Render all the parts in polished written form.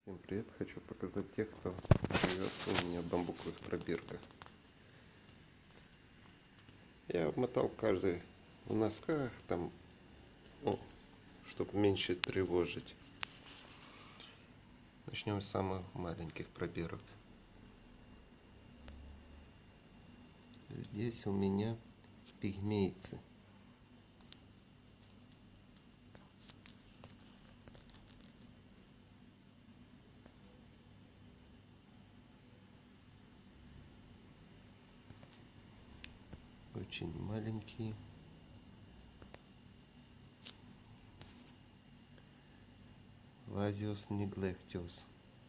Всем привет! Хочу показать тех, кто живет у меня в бамбуковых пробирках. Я обмотал каждый в носках, там, чтобы меньше тревожить. Начнем с самых маленьких пробирок. Здесь у меня пигмейцы. Очень маленькие. Лазиус неглектиус.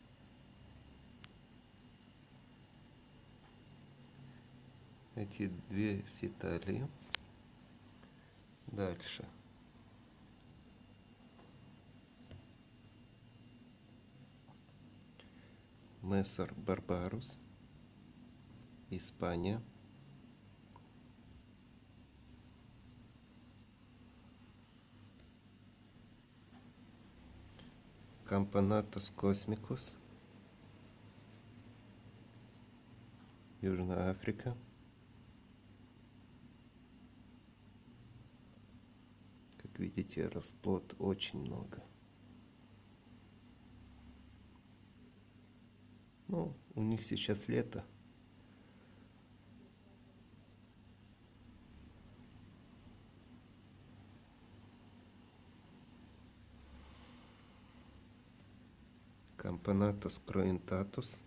Эти две ситалии. Дальше. Мессер барбарус. Испания. Кампонатус космикус, Южная Африка. Как видите, расплод очень много. У них сейчас лето. Кампонатус кроентатус.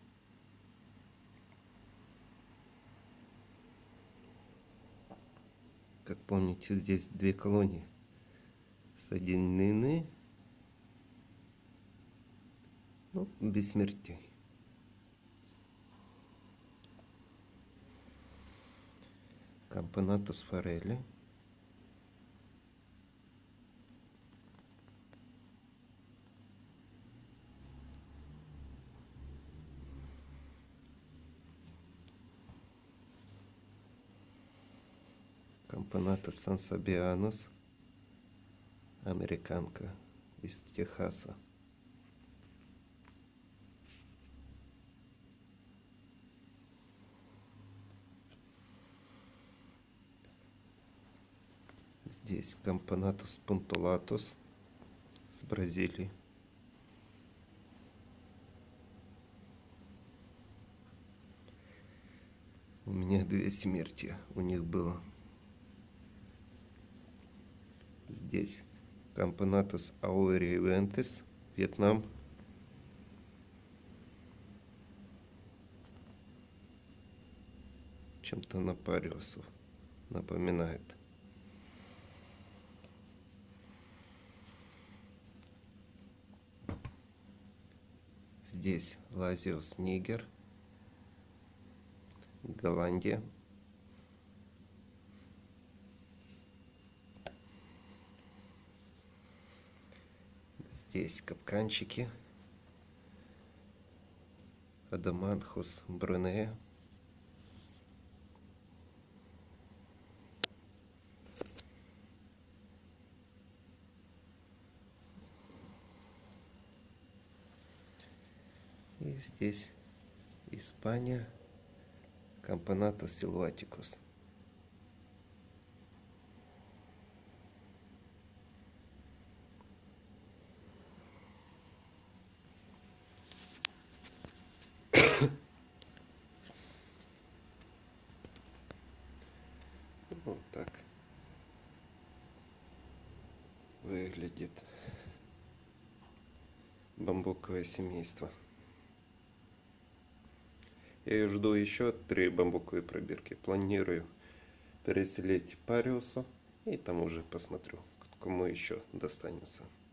Как помните, здесь две колонии соединены, без смертей. Кампонатус форели. Кампонатус сансабианус, американка из Техаса. Здесь кампонатус пунтулатус с Бразилии. У меня две смерти у них было. Здесь кампонатус ауэревентис, Вьетнам. Чем-то на париусу напоминает. Здесь Лазиус нигер, Голландия. Здесь капканчики, Адаманхус брунея. И здесь Испания, Кампонатус силватикус. Вот так выглядит бамбуковое семейство. Я жду еще 3 бамбуковые пробирки. Планирую переселить париусу, и там уже посмотрю, кому еще достанется.